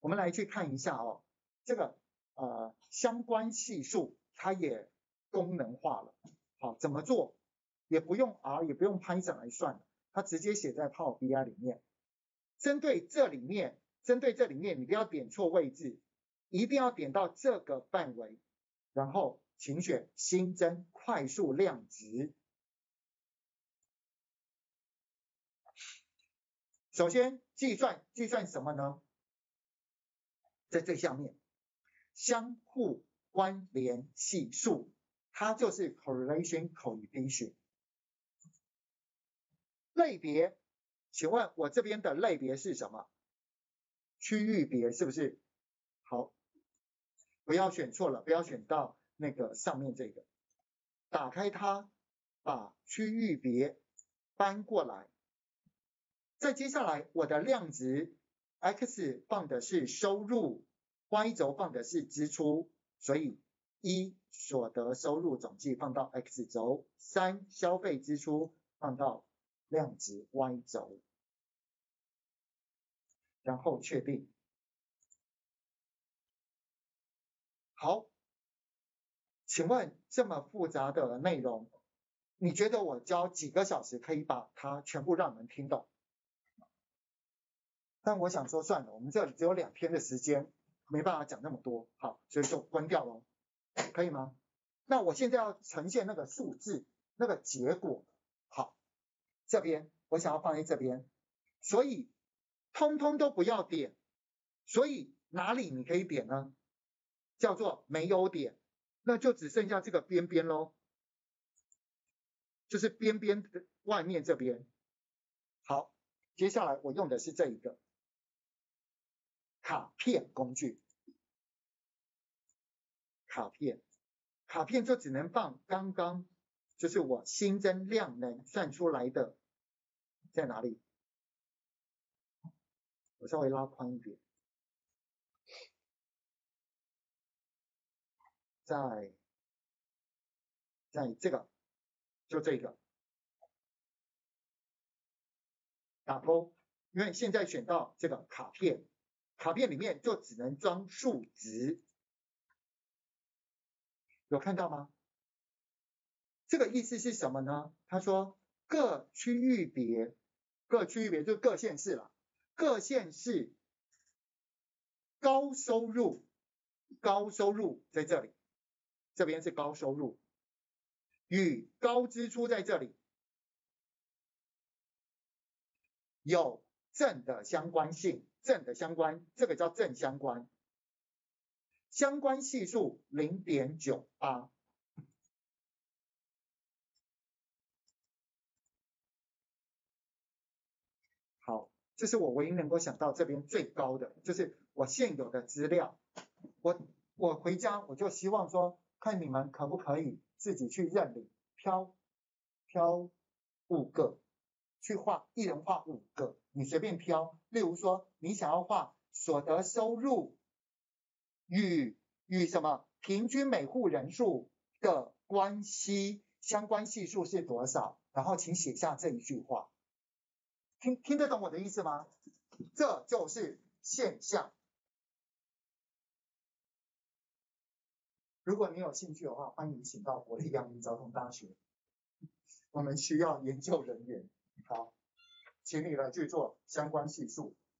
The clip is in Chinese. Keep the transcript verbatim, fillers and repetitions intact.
我们来去看一下哦，这个呃相关系数它也功能化了。好，怎么做？也不用 R 也不用 Python 来算了，它直接写在 Power B I 里面。针对这里面，针对这里面你不要点错位置，一定要点到这个范围，然后请选新增快速量值。首先计算计算什么呢？在最下面，相互关联系数，它就是 correlation coefficient。类别，请问我这边的类别是什么？区域别是不是？好，不要选错了，不要选到那个上面这个。打开它，把区域别搬过来。再接下来，我的量值 x 放的是收入 ，y 轴放的是支出，所以一所得收入总计放到 x 轴，三消费支出放到量值 y 轴，然后确定。好，请问这么复杂的内容，你觉得我教几个小时可以把它全部让你们听懂？但我想说算了，我们这里只有两天的时间，没办法讲那么多，好，所以就关掉咯，可以吗？那我现在要呈现那个数字，那个结果，好，这边我想要放在这边，所以通通都不要点，所以哪里你可以点呢？叫做没有点，那就只剩下这个边边咯，就是边边的外面这边。好，接下来我用的是这一个卡片工具，卡片，卡片就只能放刚刚就是我新增量能算出来的，在哪里？我稍微拉宽一点，在在这个，就这个，打勾，因为现在选到这个卡片，卡片里面就只能装数值，有看到吗？这个意思是什么呢？他说各区域别，各区域别就是各县市啦，各县市高收入，高收入在这里，这边是高收入，与高支出在这里有正的相关性，正的相关，这个叫正相关，相关系数 零点九八。好，这是我唯一能够想到这边最高的，就是我现有的资料。我我回家我就希望说，看你们可不可以自己去认领，挑挑五个，去画，一人画五个，你随便挑。例如说，你想要画所得收入与与什么平均每户人数的关系，相关系数是多少？然后请写下这一句话。听听得懂我的意思吗？这就是现象。如果你有兴趣的话，欢迎请到国立阳明交通大学，我们需要研究人员。好，请你来去做相关系数。